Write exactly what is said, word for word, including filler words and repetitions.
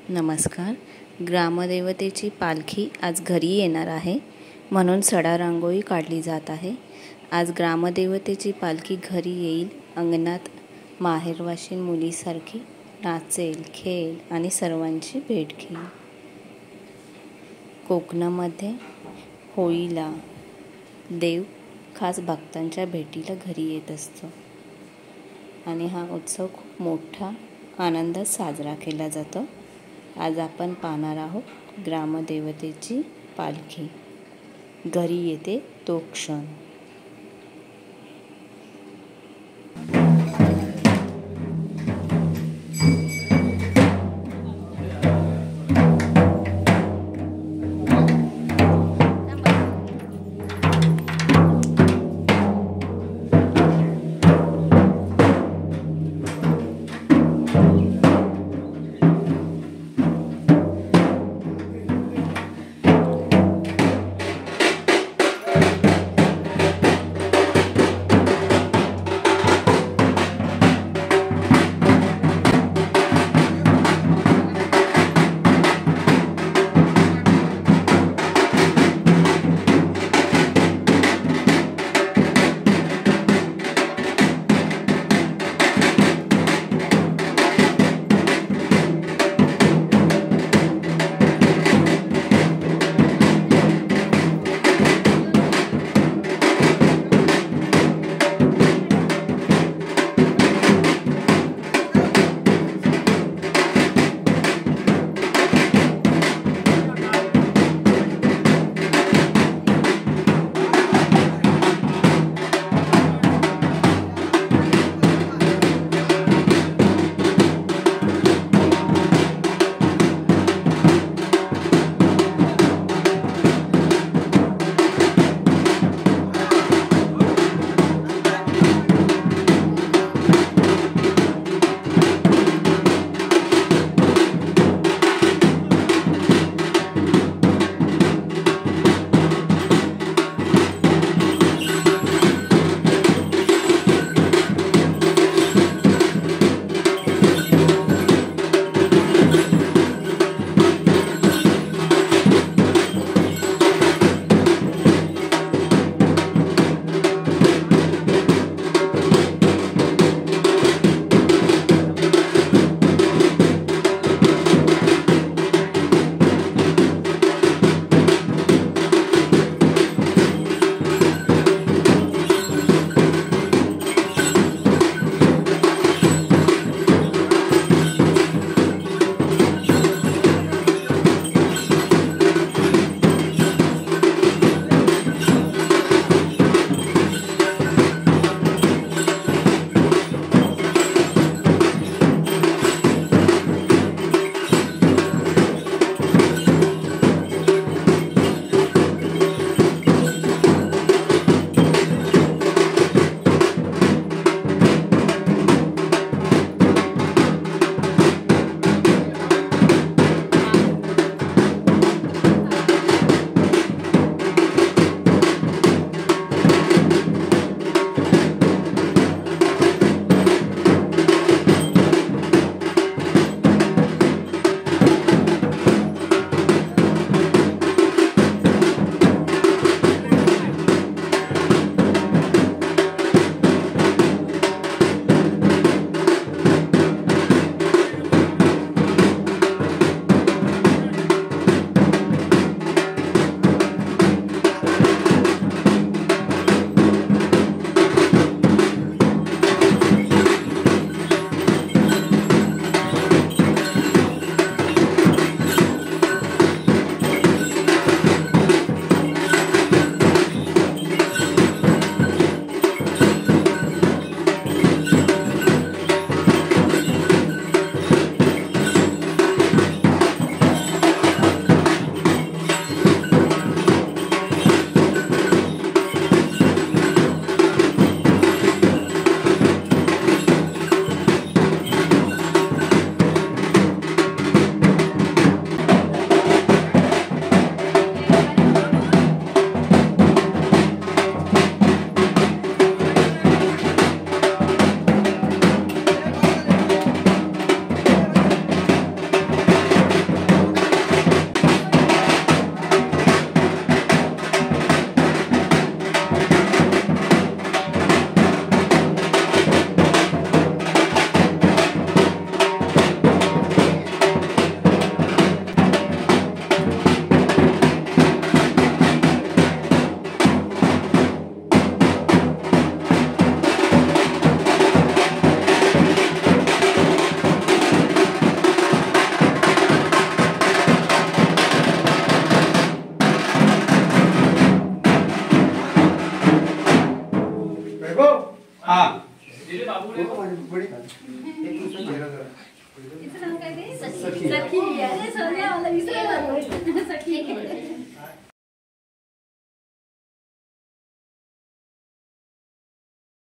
नमस्कार. ग्रामदेवतेची पालखी आज घरी येणार आहे, म्हणून सडा रांगोळी काढली जात आहे. आज ग्रामदेवतेची पालखी घरी येईल, अंगणात माहेरवाशीण मुलीसारखी नाचेल, खेळेल आणि सर्वांची भेट घेईल. कोकणामध्ये होळीला देव खास भक्तांच्या भेटीला घरी येत असतो आणि हा उत्सव खूप मोठा आनंदात साजरा केला जातो. आज आपण पाहणार आहोत ग्रामदेवतेची पालखी घरी येते तो क्षण. सखी. सखी. अरे सोन्या मला विसरायला लागलं. सखी.